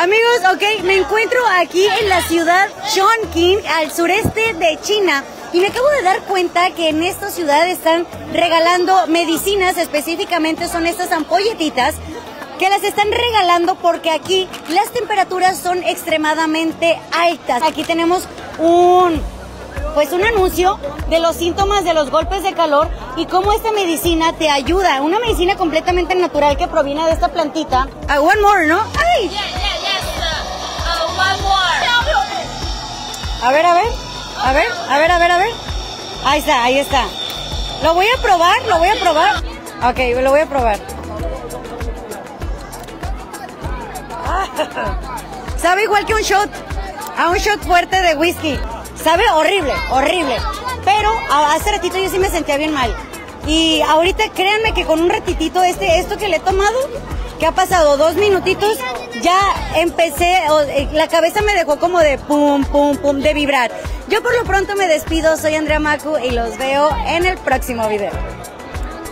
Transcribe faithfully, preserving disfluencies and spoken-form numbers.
Amigos, ok, me encuentro aquí en la ciudad Chongqing, al sureste de China, y me acabo de dar cuenta que en esta ciudad están regalando medicinas, específicamente son estas ampolletitas, que las están regalando porque aquí las temperaturas son extremadamente altas. Aquí tenemos un, pues un anuncio de los síntomas de los golpes de calor y cómo esta medicina te ayuda. Una medicina completamente natural que proviene de esta plantita. Uh, one more, ¿no? ¡Ay! Yeah, yeah, yes. Uh, uh, one more. A ver, a ver, a ver, a ver, a ver, a ver. Ahí está, ahí está. Lo voy a probar, lo voy a probar. Ok, lo voy a probar. Sabe igual que un shot, a un shot fuerte de whisky. Sabe horrible, horrible. Pero hace ratito yo sí me sentía bien mal. Y ahorita créanme que con un ratitito este, esto que le he tomado, que ha pasado dos minutitos, ya empecé, la cabeza me dejó como de pum, pum, pum, de vibrar. Yo por lo pronto me despido, soy Andrea Macu y los veo en el próximo video.